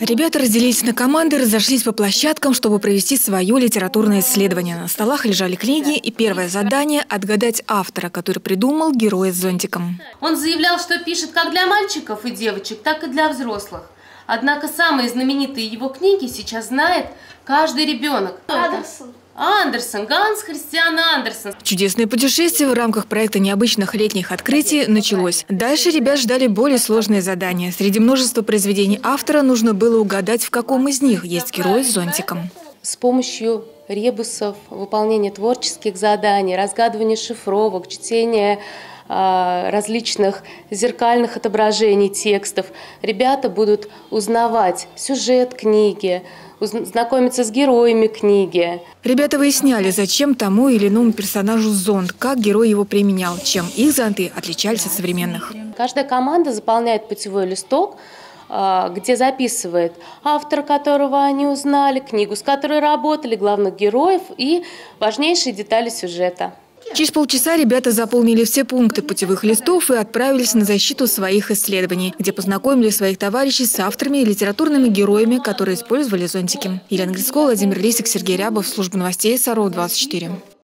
Ребята разделились на команды и разошлись по площадкам, чтобы провести свое литературное исследование. На столах лежали книги, и первое задание – отгадать автора, который придумал героя с зонтиком. Он заявлял, что пишет как для мальчиков и девочек, так и для взрослых. Однако самые знаменитые его книги сейчас знает каждый ребенок. Андерсен, Ганс Христиан Андерсен. Чудесное путешествие в рамках проекта необычных летних открытий началось. Дальше ребят ждали более сложные задания. Среди множества произведений автора нужно было угадать, в каком из них есть герой с зонтиком. С помощью ребусов, выполнения творческих заданий, разгадывания шифровок, чтения различных зеркальных отображений текстов ребята будут узнавать сюжет книги, знакомиться с героями книги. Ребята выясняли, зачем тому или иному персонажу зонт, как герой его применял, чем их зонты отличались от современных. Каждая команда заполняет путевой листок, где записывает автора, которого они узнали, книгу, с которой работали, главных героев и важнейшие детали сюжета. Через полчаса ребята заполнили все пункты путевых листов и отправились на защиту своих исследований, где познакомили своих товарищей с авторами и литературными героями, которые использовали зонтики. Елена Грицкова, Владимир Лисик, Сергей Рябов, служба новостей СРО 24.